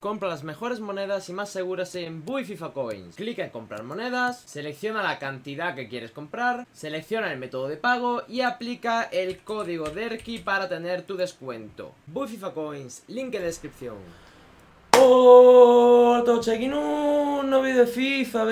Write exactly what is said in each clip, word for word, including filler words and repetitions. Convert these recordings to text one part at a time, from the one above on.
Compra las mejores monedas y más seguras en Buy FIFA Coins. Clica en comprar monedas, selecciona la cantidad que quieres comprar, selecciona el método de pago y aplica el código DERKI para tener tu descuento. Buy FIFA Coins, link en descripción. Hola, todos aquí en un nuevo vídeo de FIFA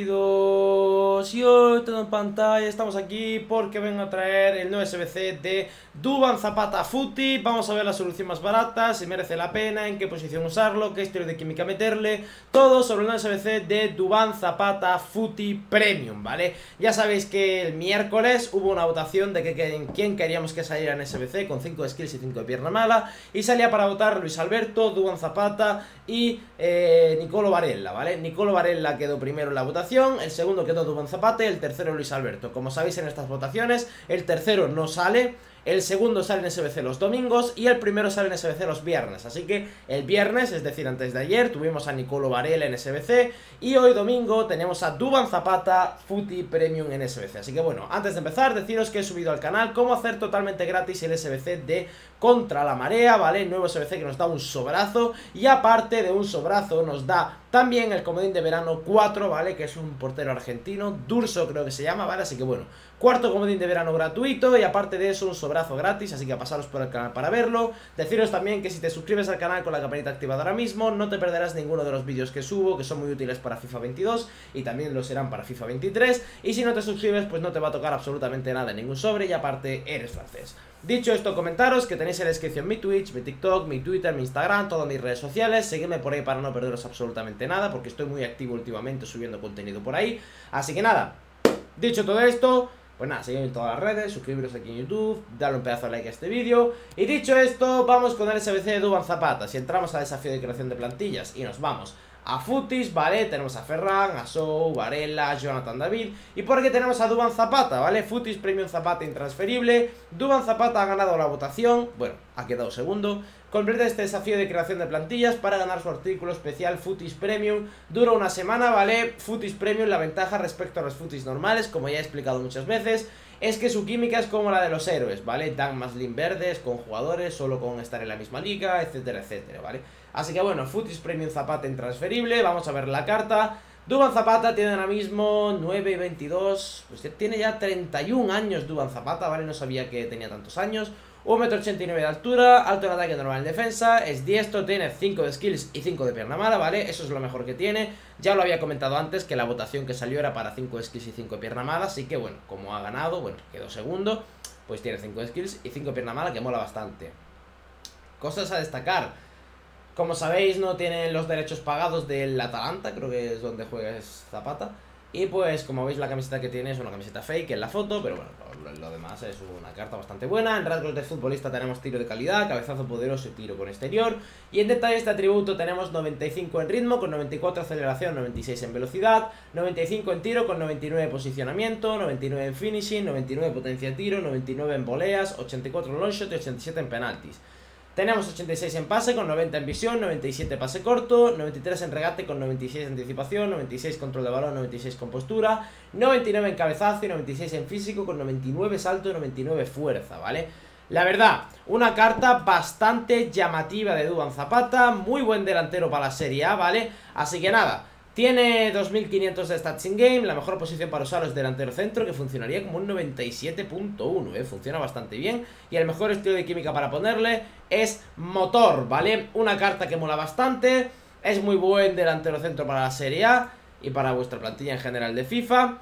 veintidós. Y hoy todo en pantalla, estamos aquí porque vengo a traer el nuevo S B C de Duván Zapata Footy. Vamos a ver la solución más barata, si merece la pena, en qué posición usarlo, qué estilo de química meterle. Todo sobre el nuevo S B C de Duván Zapata Footy Premium, ¿vale? Ya sabéis que el miércoles hubo una votación de que, que en quién queríamos que saliera en S B C con cinco de skills y cinco de pierna mala. Y salía para votar Luis Alberto, Duván Zapata y eh, Nicolo Varela, ¿vale? Nicolo Varela quedó primero en la votación, el segundo quedó Duván Zapata y el tercero Luis Alberto. Como sabéis, en estas votaciones el tercero no sale, el segundo sale en S B C los domingos y el primero sale en S B C los viernes. Así que el viernes, es decir, antes de ayer, tuvimos a Nicolo Varela en S B C y hoy domingo tenemos a Duván Zapata Footy Premium en S B C. Así que bueno, antes de empezar, deciros que he subido al canal cómo hacer totalmente gratis el S B C de Contra la Marea, ¿vale? Nuevo S B C que nos da un sobrazo y aparte de un sobrazo nos da también el comodín de verano cuatro, ¿vale? Que es un portero argentino, Durso creo que se llama, ¿vale? Así que bueno, cuarto comodín de verano gratuito y aparte de eso un sobrazo gratis, así que pasaros por el canal para verlo. Deciros también que si te suscribes al canal con la campanita activada ahora mismo, no te perderás ninguno de los vídeos que subo, que son muy útiles para FIFA veintidós y también lo serán para FIFA veintitrés. Y si no te suscribes, pues no te va a tocar absolutamente nada en ningún sobre y aparte eres francés. Dicho esto, comentaros que tenéis en la descripción mi Twitch, mi TikTok, mi Twitter, mi Instagram, todas mis redes sociales. Seguidme por ahí para no perderos absolutamente nada, porque estoy muy activo últimamente subiendo contenido por ahí. Así que nada, dicho todo esto, pues nada, seguidme en todas las redes, suscribiros aquí en YouTube, darle un pedazo de like a este vídeo. Y dicho esto, vamos con el S B C de Duván Zapata. Si entramos al desafío de creación de plantillas y nos vamos a Footies, ¿vale? Tenemos a Ferran, a Sou, Varela, Jonathan David. Y por aquí tenemos a Duván Zapata, ¿vale? Footies Premium Zapata intransferible. Duván Zapata ha ganado la votación, bueno, ha quedado segundo. Completa este desafío de creación de plantillas para ganar su artículo especial Footies Premium. Dura una semana, ¿vale? Footies Premium, la ventaja respecto a los Footies normales, como ya he explicado muchas veces, es que su química es como la de los héroes, ¿vale? Dan más link verdes con jugadores, solo con estar en la misma liga, etcétera, etcétera, ¿vale? Así que bueno, Footies Premium Zapata intransferible, vamos a ver la carta. Duván Zapata tiene ahora mismo nueve y veintidós, pues tiene ya treinta y un años Duván Zapata, ¿vale? No sabía que tenía tantos años. un metro ochenta y nueve de altura, alto en ataque, normal en defensa, es diestro, tiene cinco de skills y cinco de pierna mala, ¿vale? Eso es lo mejor que tiene. Ya lo había comentado antes que la votación que salió era para cinco de skills y cinco de pierna mala, así que bueno, como ha ganado, bueno, quedó segundo, pues tiene cinco de skills y cinco de pierna mala, que mola bastante. Cosas a destacar. Como sabéis, no tienen los derechos pagados del Atalanta, creo que es donde juega Zapata. Y pues, como veis, la camiseta que tiene es una camiseta fake en la foto, pero bueno, lo, lo demás es una carta bastante buena. En rasgos de futbolista tenemos tiro de calidad, cabezazo poderoso y tiro con exterior. Y en detalles de atributo tenemos noventa y cinco en ritmo, con noventa y cuatro aceleración, noventa y seis en velocidad, noventa y cinco en tiro, con noventa y nueve en posicionamiento, noventa y nueve en finishing, noventa y nueve potencia de tiro, noventa y nueve en voleas, ochenta y cuatro en longshot y ochenta y siete en penaltis. Tenemos ochenta y seis en pase con noventa en visión, noventa y siete pase corto, noventa y tres en regate con noventa y seis en anticipación, noventa y seis control de balón, noventa y seis con postura, noventa y nueve en cabezazo y noventa y seis en físico con noventa y nueve salto y noventa y nueve fuerza, ¿vale? La verdad, una carta bastante llamativa de Duván Zapata, muy buen delantero para la Serie A, ¿vale? Así que nada, tiene dos mil quinientos de stats in game, la mejor posición para usarlo es delantero centro, que funcionaría como un noventa y siete punto uno, ¿eh? Funciona bastante bien. Y el mejor estilo de química para ponerle es motor, ¿vale? Una carta que mola bastante, es muy buen delantero centro para la Serie A y para vuestra plantilla en general de FIFA.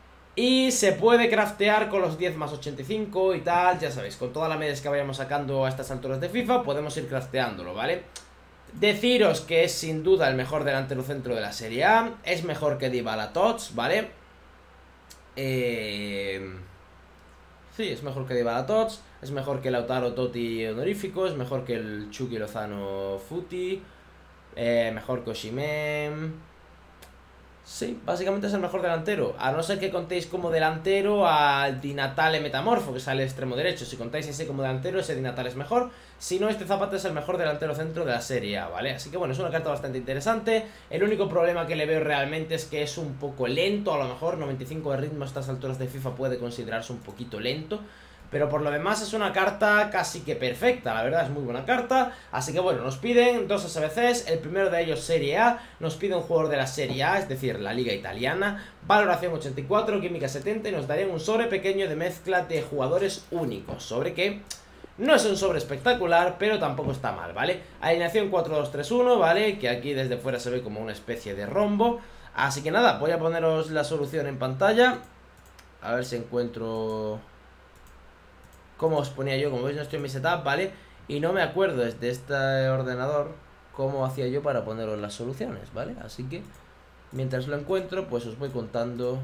Y se puede craftear con los diez más ochenta y cinco y tal, ya sabéis, con todas las medias que vayamos sacando a estas alturas de FIFA, podemos ir crafteándolo, ¿vale? Deciros que es sin duda el mejor delantero centro de la Serie A. Es mejor que Dybala Tots, ¿vale? Eh... Sí, es mejor que Dybala Tots. Es mejor que Lautaro Totti honorífico. Es mejor que el Chucky Lozano Footy. eh, Mejor que Osimhen. Sí, básicamente es el mejor delantero. A no ser que contéis como delantero al Di Natale Metamorfo, que sale extremo derecho. Si contáis ese como delantero, ese Di Natale es mejor. Si no, este Zapata es el mejor delantero centro de la Serie A, ¿vale? Así que bueno, es una carta bastante interesante. El único problema que le veo realmente es que es un poco lento. A lo mejor noventa y cinco de ritmo a estas alturas de FIFA puede considerarse un poquito lento. pero por lo demás es una carta casi que perfecta, la verdad es muy buena carta. Así que bueno, nos piden dos S B Cs, el primero de ellos Serie A, nos pide un jugador de la Serie A, es decir, la Liga Italiana, valoración ochenta y cuatro, química setenta, y nos darían un sobre pequeño de mezcla de jugadores únicos, sobre que no es un sobre espectacular, pero tampoco está mal, ¿vale? Alineación cuatro dos tres uno, ¿vale? Que aquí desde fuera se ve como una especie de rombo. Así que nada, voy a poneros la solución en pantalla. A ver si encuentro... ¿Cómo os ponía yo? Como veis no estoy en mi setup, ¿vale? Y no me acuerdo desde este ordenador cómo hacía yo para poneros las soluciones, ¿vale? Así que mientras lo encuentro, pues os voy contando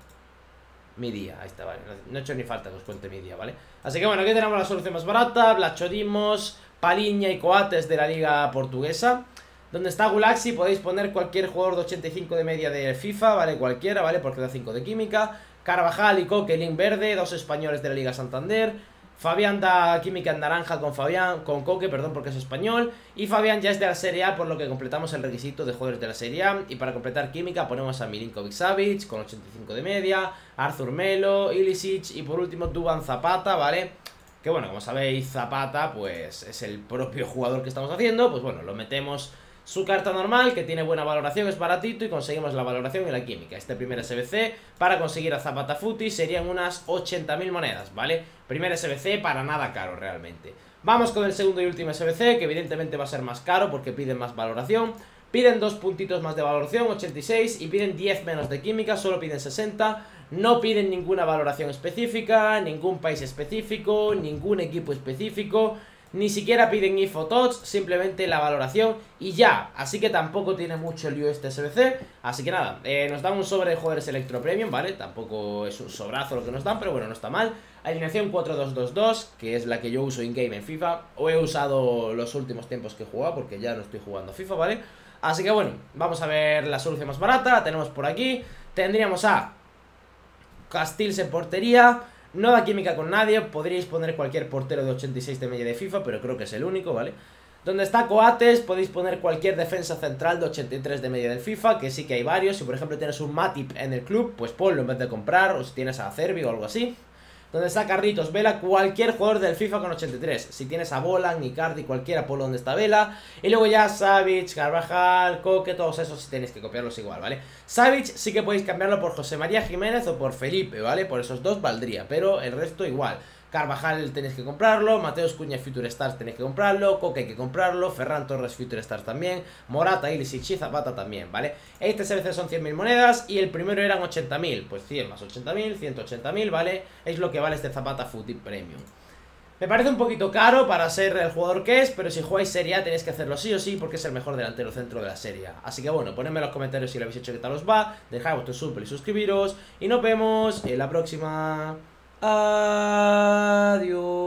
mi día. Ahí está, vale. No he hecho ni falta que os cuente mi día, ¿vale? Así que bueno, aquí tenemos la solución más barata. Blachodimos, Paliña y Coates de la liga portuguesa. Donde está Gulaxi podéis poner cualquier jugador de ochenta y cinco de media de FIFA, ¿vale? Cualquiera, ¿vale? Porque da cinco de química. Carvajal y Coque, link verde, dos españoles de la Liga Santander. Fabián da química en naranja con Fabián, con Coque, perdón, porque es español. Y Fabián ya es de la Serie A, por lo que completamos el requisito de jugadores de la Serie A. Y para completar química ponemos a Milinkovic Savic con ochenta y cinco de media, Arthur Melo, Ilicic y por último Duván Zapata, ¿vale? Que bueno, como sabéis, Zapata pues es el propio jugador que estamos haciendo. Pues bueno, lo metemos su carta normal, que tiene buena valoración, es baratito y conseguimos la valoración y la química. Este primer S B C, para conseguir a Zapata Footy, serían unas ochenta mil monedas, ¿vale? Primer S B C para nada caro realmente. Vamos con el segundo y último S B C, que evidentemente va a ser más caro porque piden más valoración. Piden dos puntitos más de valoración, ochenta y seis, y piden diez menos de química, solo piden sesenta. No piden ninguna valoración específica, ningún país específico, ningún equipo específico. Ni siquiera piden I F O Touch, simplemente la valoración y ya. Así que tampoco tiene mucho lío este S B C. Así que nada, eh, nos dan un sobre de jugadores Electro Premium, ¿vale? Tampoco es un sobrazo lo que nos dan, pero bueno, no está mal. Alineación cuatro dos dos dos, que es la que yo uso in-game en FIFA. O he usado los últimos tiempos que he jugado, porque ya no estoy jugando FIFA, ¿vale? Así que bueno, vamos a ver la solución más barata. La tenemos por aquí. Tendríamos a Castells en portería. No da química con nadie, podríais poner cualquier portero de ochenta y seis de media de FIFA, pero creo que es el único, ¿vale? Donde está Coates, podéis poner cualquier defensa central de ochenta y tres de media del FIFA, que sí que hay varios. Si por ejemplo tienes un Matip en el club, pues ponlo en vez de comprar, o si tienes a Cervi o algo así. Donde está Carlitos Vela, cualquier jugador del FIFA con ochenta y tres. Si tienes a Bolan, Icardi, cualquiera, ponlo donde está Vela. Y luego ya Savic, Carvajal, Coque, todos esos si tenéis que copiarlos igual, ¿vale? Savic sí que podéis cambiarlo por José María Jiménez o por Felipe, ¿vale? Por esos dos valdría, pero el resto igual. Carvajal tenéis que comprarlo, Mateus Cuña Future Stars tenéis que comprarlo, Coque hay que comprarlo, Ferran Torres Future Stars también, Morata, Ilicic y Zapata también, ¿vale? Este S B C son cien mil monedas y el primero eran ochenta mil, pues cien más ochenta mil, ciento ochenta mil, ¿vale? Es lo que vale este Zapata Footy Premium. Me parece un poquito caro para ser el jugador que es, pero si jugáis Serie A tenéis que hacerlo sí o sí porque es el mejor delantero centro de la Serie A. Así que bueno, ponedme en los comentarios si lo habéis hecho, qué tal os va, dejad vuestro super y suscribiros y nos vemos en la próxima. Adiós.